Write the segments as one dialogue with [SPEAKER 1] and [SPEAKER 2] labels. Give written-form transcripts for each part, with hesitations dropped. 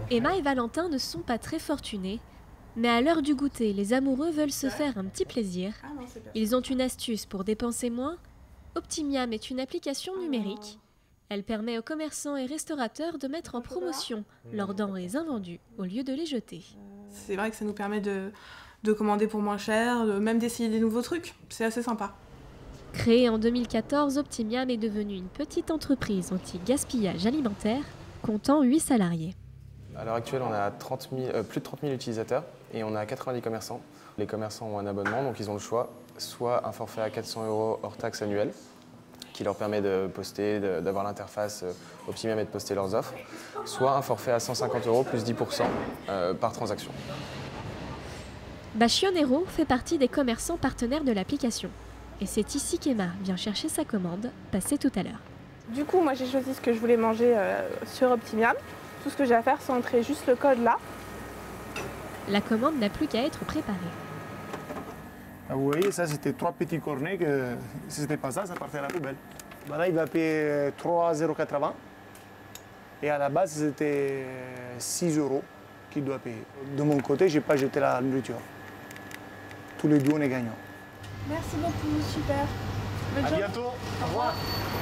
[SPEAKER 1] Emma et Valentin ne sont pas très fortunés, mais à l'heure du goûter, les amoureux veulent se faire un petit plaisir. Ils ont une astuce pour dépenser moins. Optimiam est une application numérique. Elle permet aux commerçants et restaurateurs de mettre en promotion leurs denrées invendues au lieu de les jeter.
[SPEAKER 2] C'est vrai que ça nous permet de commander pour moins cher, même d'essayer des nouveaux trucs. C'est assez sympa.
[SPEAKER 1] Créée en 2014, Optimiam est devenue une petite entreprise anti-gaspillage alimentaire, comptant 8 salariés.
[SPEAKER 3] À l'heure actuelle, on a plus de 30 000 utilisateurs et on a 90 commerçants. Les commerçants ont un abonnement, donc ils ont le choix, soit un forfait à 400 € hors taxe annuelle, qui leur permet de poster, d'avoir l'interface Optimiam et de poster leurs offres, soit un forfait à 150 € plus 10% par transaction.
[SPEAKER 1] Bachionero fait partie des commerçants partenaires de l'application. Et c'est ici qu'Emma vient chercher sa commande, passée tout à l'heure.
[SPEAKER 2] Du coup, moi j'ai choisi ce que je voulais manger sur Optimiam. Tout ce que j'ai à faire, c'est entrer juste le code là.
[SPEAKER 1] La commande n'a plus qu'à être préparée.
[SPEAKER 4] Vous voyez, ça c'était 3 petits cornets que si c'était pas ça, ça partait à la poubelle. Ben là, il va payer 3,80 €. Et à la base, c'était 6 € qu'il doit payer. De mon côté, je n'ai pas jeté la nourriture. Tous les deux, on est gagnants.
[SPEAKER 2] Merci beaucoup, super. Bonne journée.
[SPEAKER 4] Bientôt, au revoir.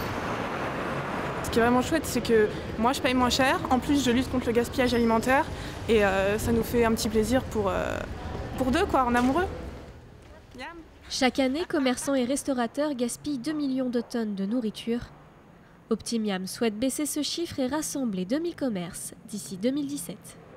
[SPEAKER 2] Ce qui est vraiment chouette, c'est que moi je paye moins cher, en plus je lutte contre le gaspillage alimentaire et ça nous fait un petit plaisir pour deux, quoi, en amoureux.
[SPEAKER 1] Chaque année, commerçants et restaurateurs gaspillent 2 millions de tonnes de nourriture. Optimiam souhaite baisser ce chiffre et rassembler 2000 commerces d'ici 2017.